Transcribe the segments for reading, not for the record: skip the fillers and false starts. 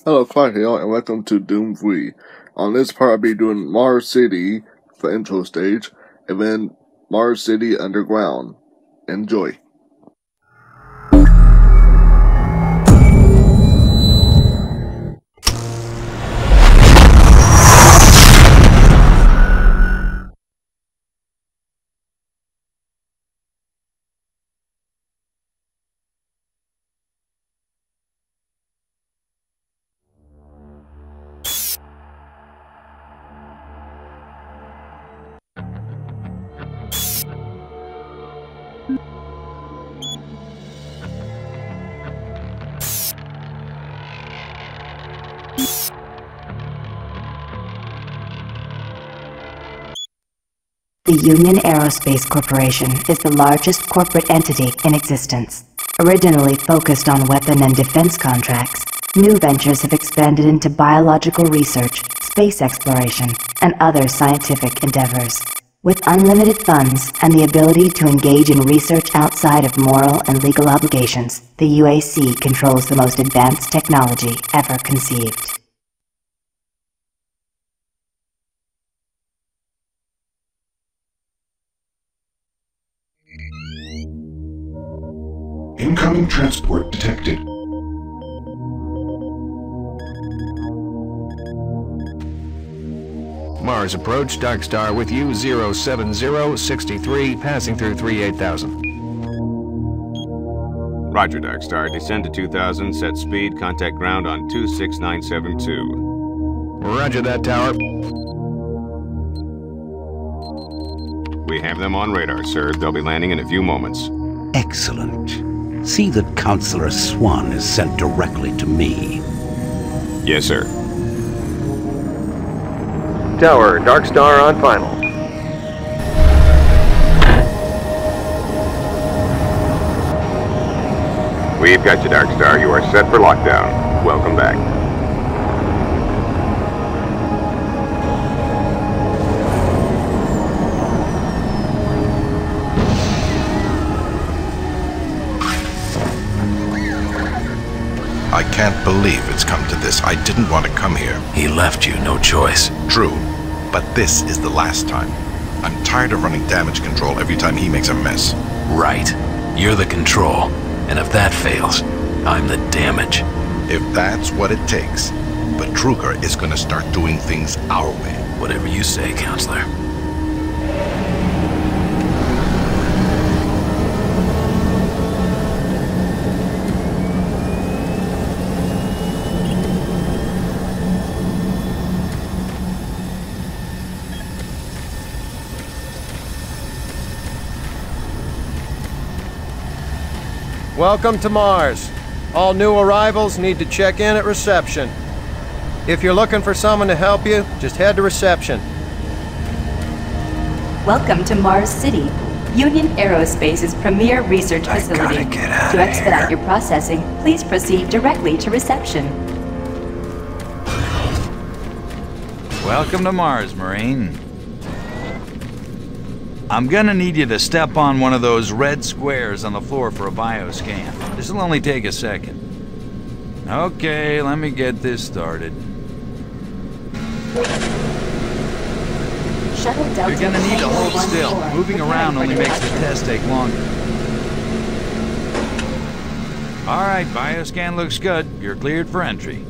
Hello, Clyde here, and welcome to Doom 3. On this part, I'll be doing Mars City for intro stage, and then Mars City Underground. Enjoy. The Union Aerospace Corporation is the largest corporate entity in existence. Originally focused on weapon and defense contracts, new ventures have expanded into biological research, space exploration, and other scientific endeavors. With unlimited funds and the ability to engage in research outside of moral and legal obligations, the UAC controls the most advanced technology ever conceived. Incoming transport detected. Mars approach, Dark Star with you, 07063, passing through 38,000. Roger, Dark Star. Descend to 2000, set speed, contact ground on 26972. Roger that, Tower. We have them on radar, sir. They'll be landing in a few moments. Excellent. See that Counselor Swan is sent directly to me. Yes, sir. Tower, Dark Star on final. We've got you, Dark Star. You are set for lockdown. Welcome back. I can't believe it's come to this. I didn't want to come here. He left you no choice. True, but this is the last time. I'm tired of running damage control every time he makes a mess. Right. You're the control. And if that fails, I'm the damage. If that's what it takes. But Truger is gonna start doing things our way. Whatever you say, Counselor. Welcome to Mars. All new arrivals need to check in at reception. If you're looking for someone to help you, just head to reception. Welcome to Mars City, Union Aerospace's premier research facility. To expedite your processing, please proceed directly to reception. Welcome to Mars, Marine. I'm gonna need you to step on one of those red squares on the floor for a bioscan. This'll only take a second. Okay, let me get this started. Shuttle Delta. You're gonna need to hold still. Moving around only makes the test take longer. Alright, bioscan looks good. You're cleared for entry.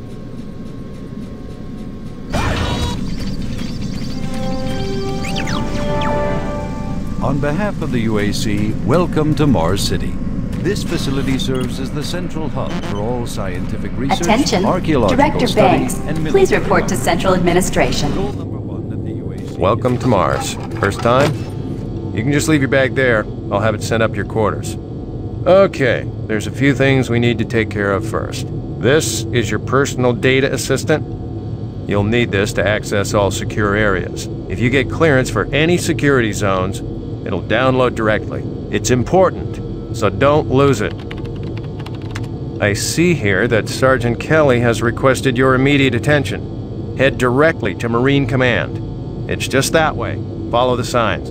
On behalf of the UAC, welcome to Mars City. This facility serves as the central hub for all scientific research, Attention, archaeological Director study, Banks, and military please report to Central Administration. Rule number 1 at the UAC. Welcome to Mars. First time? You can just leave your bag there. I'll have it sent up to your quarters. Okay, there's a few things we need to take care of first. This is your personal data assistant. You'll need this to access all secure areas. If you get clearance for any security zones, it'll download directly. It's important, so don't lose it. I see here that Sergeant Kelly has requested your immediate attention. Head directly to Marine Command. It's just that way. Follow the signs.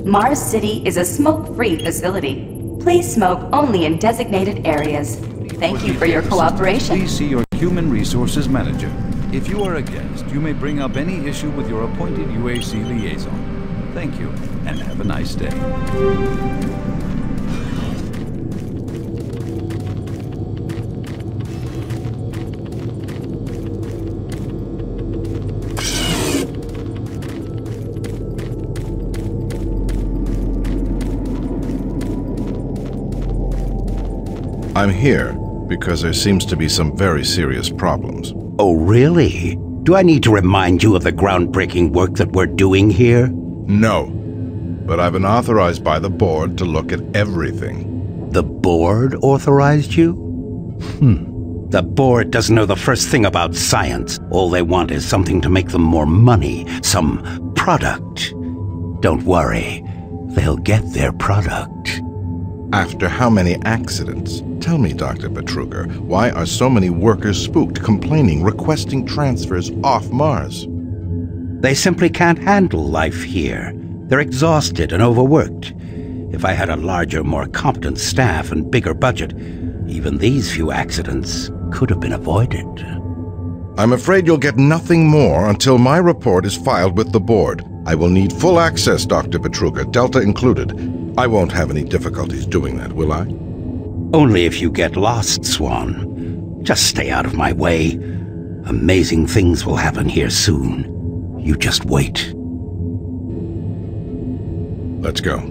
Mars City is a smoke-free facility. Please smoke only in designated areas. Thank you for your cooperation. Please see your Human Resources Manager. If you are a guest, you may bring up any issue with your appointed UAC liaison. Thank you, and have a nice day. I'm here because there seems to be some very serious problems. Oh, really? Do I need to remind you of the groundbreaking work that we're doing here? No, but I've been authorized by the board to look at everything. The board authorized you? The board doesn't know the first thing about science. All they want is something to make them more money, some product. Don't worry, they'll get their product. After how many accidents? Tell me, Dr. Petruger, why are so many workers spooked, complaining, requesting transfers off Mars? They simply can't handle life here. They're exhausted and overworked. If I had a larger, more competent staff and bigger budget, even these few accidents could have been avoided. I'm afraid you'll get nothing more until my report is filed with the board. I will need full access, Dr. Petruger, Delta included. I won't have any difficulties doing that, will I? Only if you get lost, Swan. Just stay out of my way. Amazing things will happen here soon. You just wait. Let's go.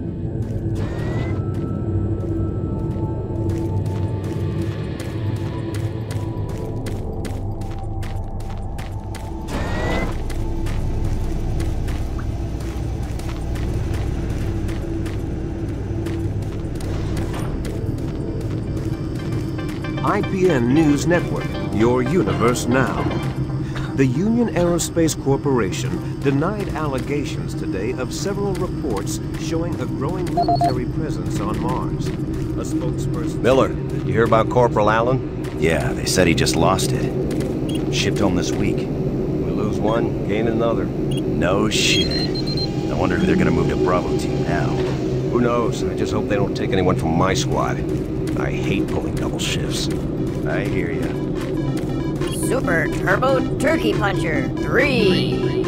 IPN News Network, your universe now. The Union Aerospace Corporation denied allegations today of several reports showing a growing military presence on Mars. A spokesperson... Miller, you hear about Corporal Allen? Yeah, they said he just lost it. Shipped home this week. We lose one, gain another. No shit. I wonder who they're gonna move to Bravo Team now. Who knows? I just hope they don't take anyone from my squad. I hate pulling double shifts. I hear ya. Super Turbo Turkey Puncher 3.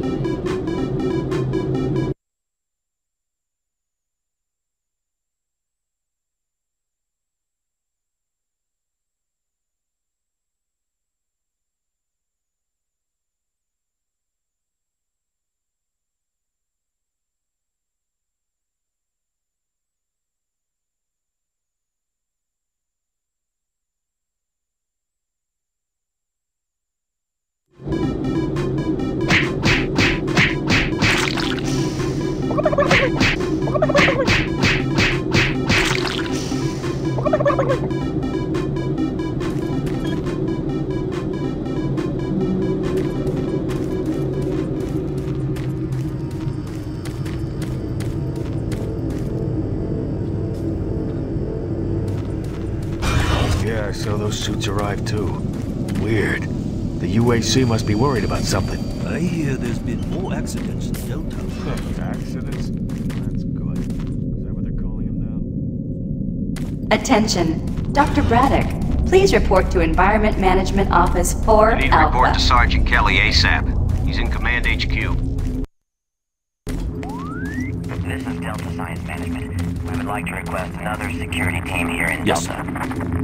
Yeah, I saw those suits arrive too. Weird. The UAC must be worried about something. I hear there's been more accidents in Delta. Accidents? That's good. Is that what they're calling them now? Attention. Dr. Braddock, please report to Environment Management Office 4 I need Alpha. to report to Sergeant Kelly ASAP. He's in Command HQ. This is Delta Science Management. We would like to request another security team here in Yes, Delta.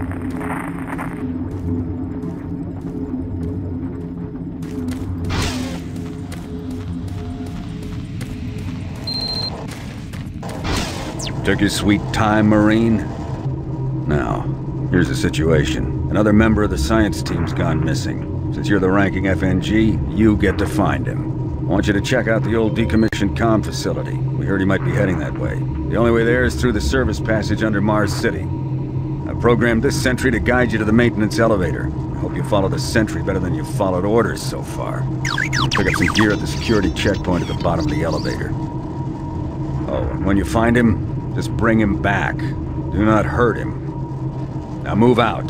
Took your sweet time, Marine? Now, here's the situation. Another member of the science team's gone missing. Since you're the ranking FNG, you get to find him. I want you to check out the old decommissioned comm facility. We heard he might be heading that way. The only way there is through the service passage under Mars City. I've programmed this sentry to guide you to the maintenance elevator. I hope you follow the sentry better than you've followed orders so far. Pick up some gear at the security checkpoint at the bottom of the elevator. Oh, and when you find him, just bring him back. Do not hurt him. Now move out.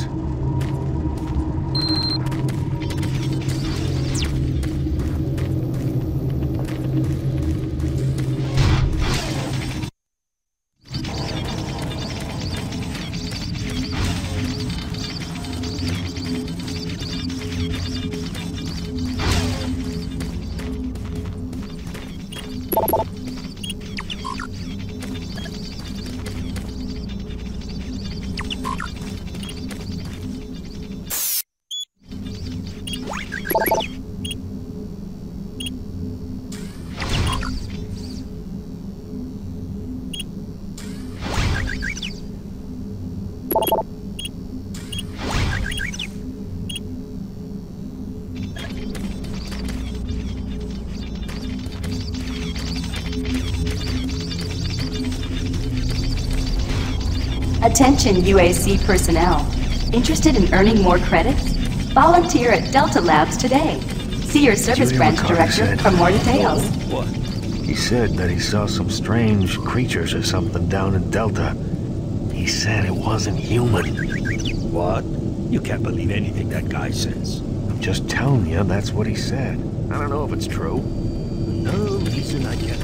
Attention UAC personnel. Interested in earning more credits? Volunteer at Delta Labs today. See your service branch director for more details. What? He said that he saw some strange creatures or something down in Delta. He said it wasn't human. What? You can't believe anything that guy says. I'm just telling you, that's what he said. I don't know if it's true. No reason I can't.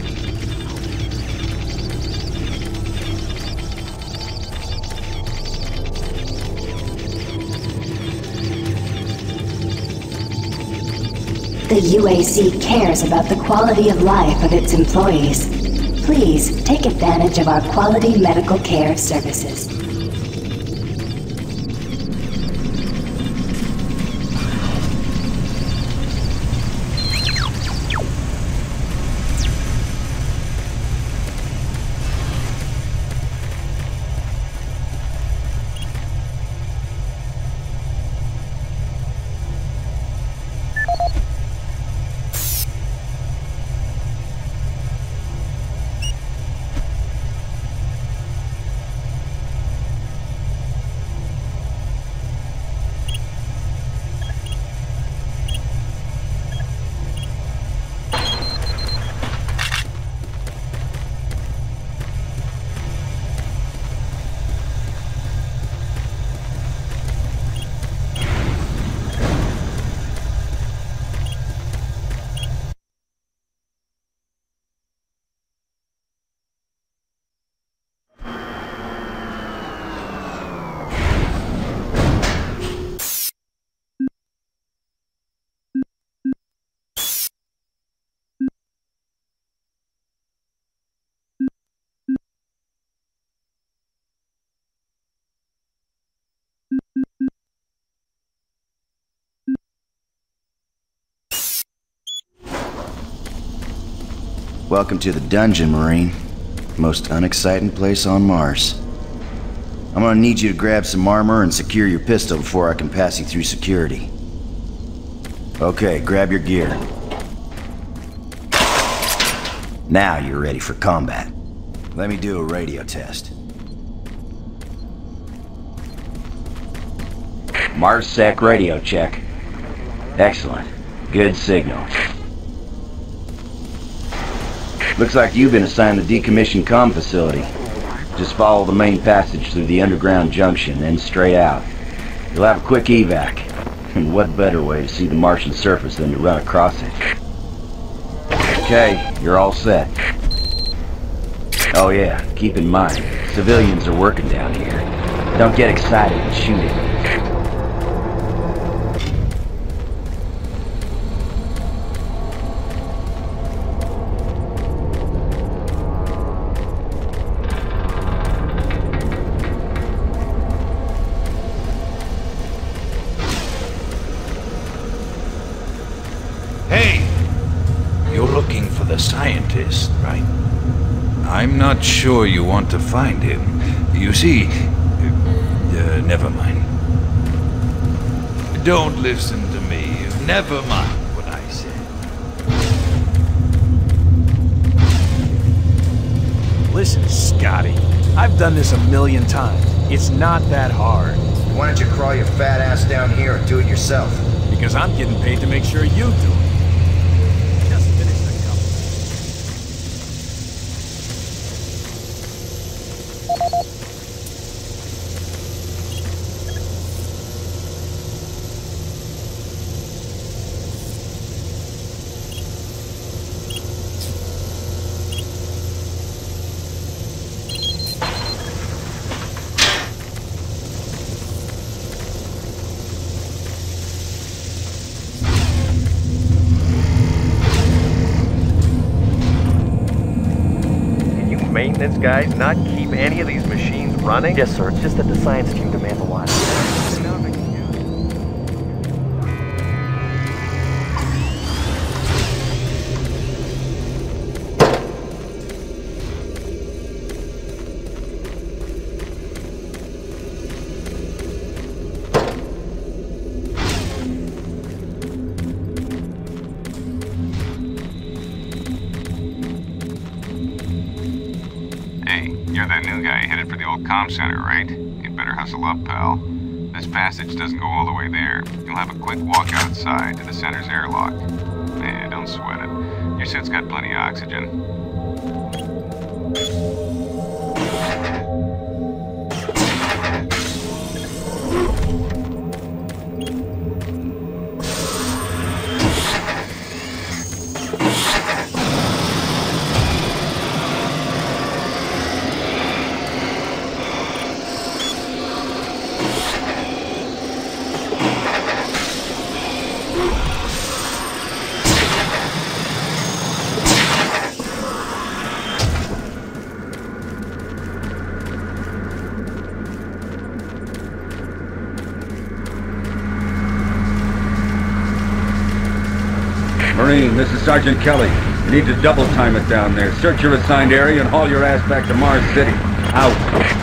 The UAC cares about the quality of life of its employees. Please take advantage of our quality medical care services. Welcome to the dungeon, Marine. Most unexciting place on Mars. I'm gonna need you to grab some armor and secure your pistol before I can pass you through security. Okay, grab your gear. Now you're ready for combat. Let me do a radio test. MarsSec radio check. Excellent. Good signal. Looks like you've been assigned the decommissioned comm facility. Just follow the main passage through the underground junction and straight out. You'll have a quick evac. And what better way to see the Martian surface than to run across it? Okay, you're all set. Oh yeah, keep in mind, civilians are working down here. Don't get excited and shoot at me. Scientist, right? I'm not sure you want to find him. You see... never mind. Don't listen to me. Never mind what I said. Listen, Scotty. I've done this 1,000,000 times. It's not that hard. Why don't you crawl your fat ass down here and do it yourself? Because I'm getting paid to make sure you do it. maintenance guys not keep any of these machines running? Yes, sir. It's just that the science team demands a lot. You're that new guy headed for the old comm center, right? You'd better hustle up, pal. This passage doesn't go all the way there. You'll have a quick walk outside to the center's airlock. Eh, don't sweat it. Your suit's got plenty of oxygen. Marine, this is Sergeant Kelly. You need to double time it down there. Search your assigned area and haul your ass back to Mars City. Out.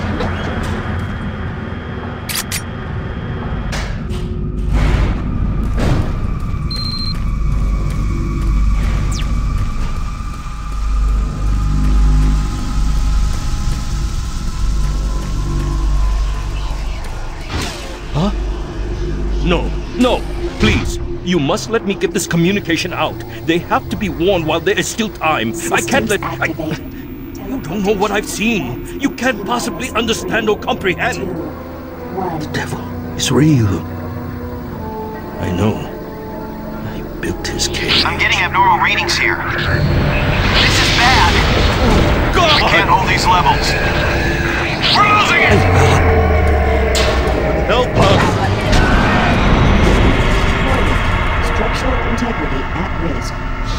Huh? No, no, please. You must let me get this communication out. They have to be warned while there is still time. I can't let... You don't know what I've seen. You can't possibly understand or comprehend. The devil is real. I know. I built his cave. I'm getting abnormal readings here. This is bad. God! We can't hold these levels. We're losing it! Help us! Structural integrity at risk.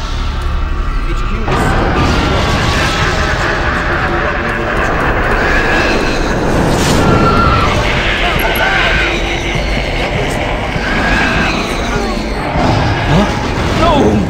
Huh? No!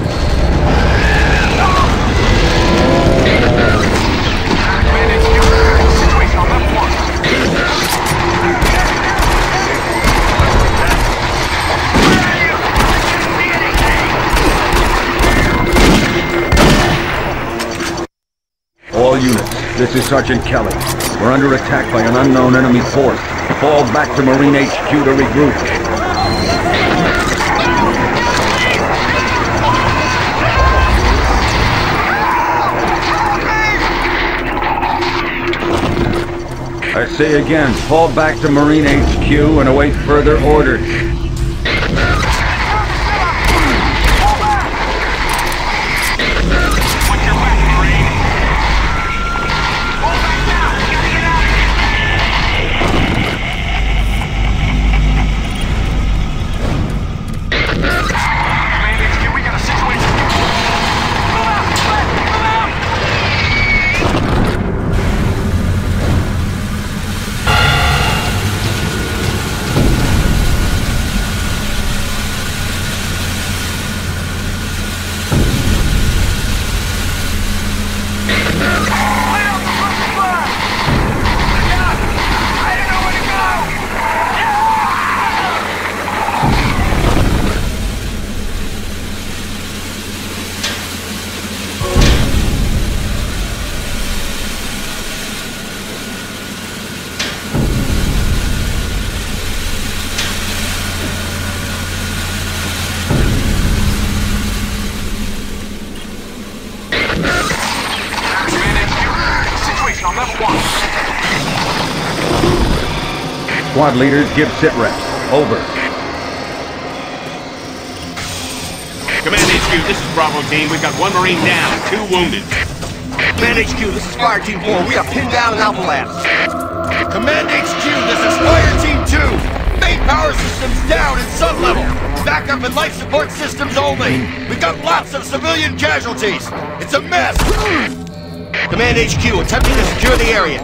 All units, this is Sergeant Kelly. We're under attack by an unknown enemy force. Fall back to Marine HQ to regroup. I say again, fall back to Marine HQ and await further orders. Squad leaders, give sit reps. Over. Command HQ, this is Bravo Team. We've got 1 Marine down, 2 wounded. Command HQ, this is Fire Team 4. We are pinned down in Alpha Labs. Command HQ, this is Fire Team 2. Main power systems down in sun level. Backup and life support systems only. We've got lots of civilian casualties. It's a mess. Command HQ, attempting to secure the area.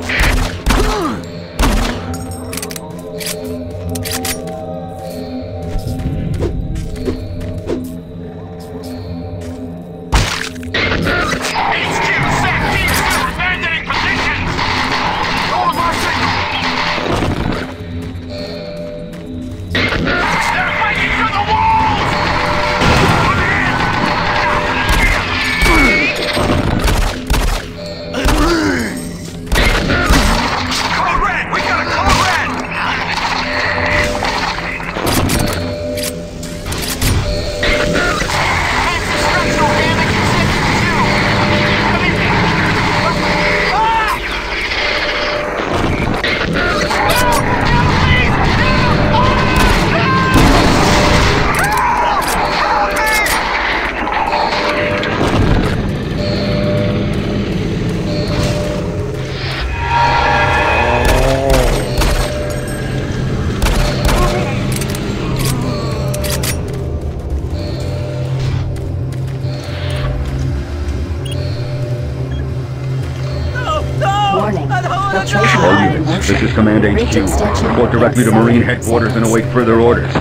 All units, this is Command HQ. Report directly to Marine Headquarters and await further orders.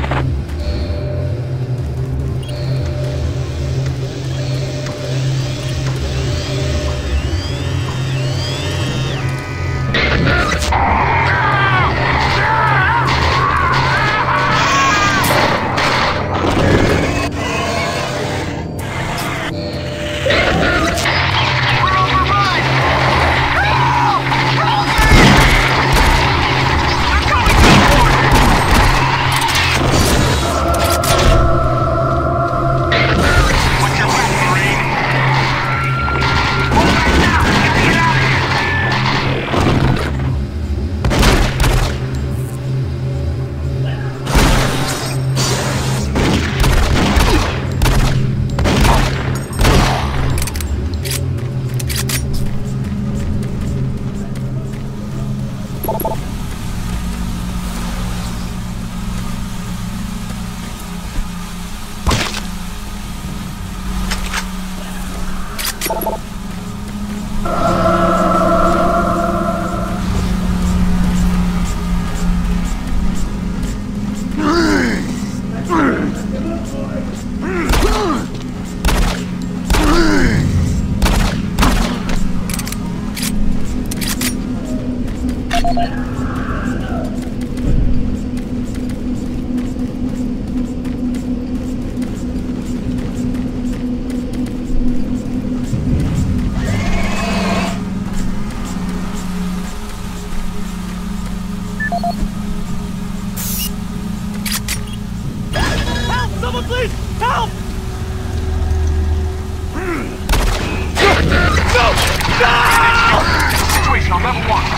Situation on level 1.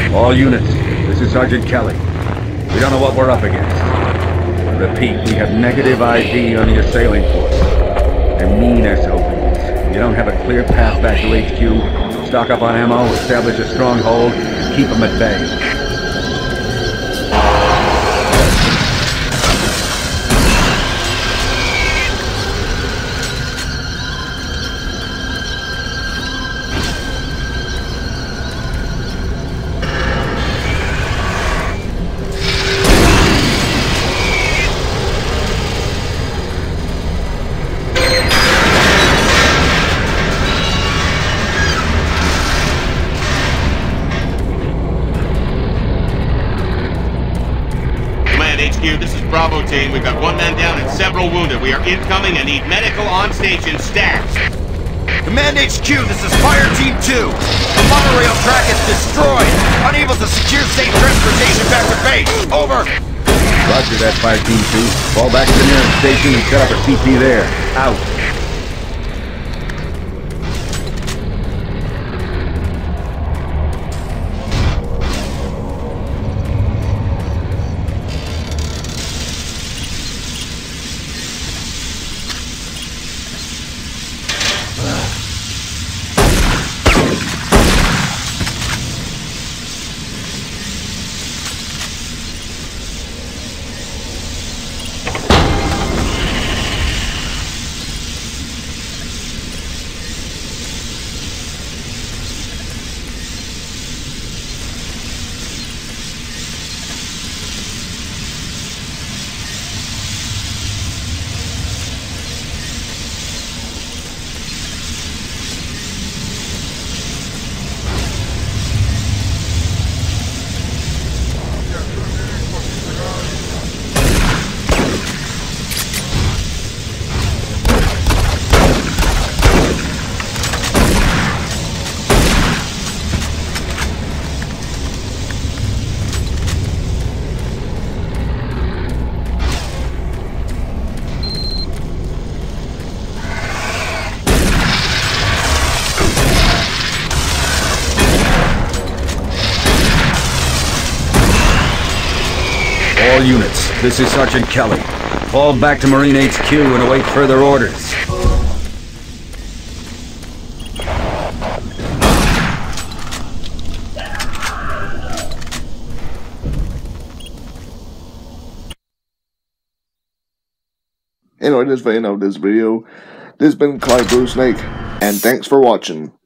All units, this is Sergeant Kelly. We don't know what we're up against. I repeat, we have negative ID on the assailing force. They're mean SOBs. You don't have a clear path back to HQ. Stock up on ammo, establish a stronghold, and keep them at bay. This is Bravo team. We've got one man down and several wounded. We are incoming and need medical on station stat. Command HQ, this is Fire Team 2. The monorail track is destroyed. Unable to secure safe transportation back to base. Over. Roger that, Fire Team 2. Fall back to the nearest station and set up a CP there. Out. All units, this is Sergeant Kelly. Fall back to Marine HQ and await further orders. Anyway, just for the end of this video, this has been Clyde Blue Snake, and thanks for watching.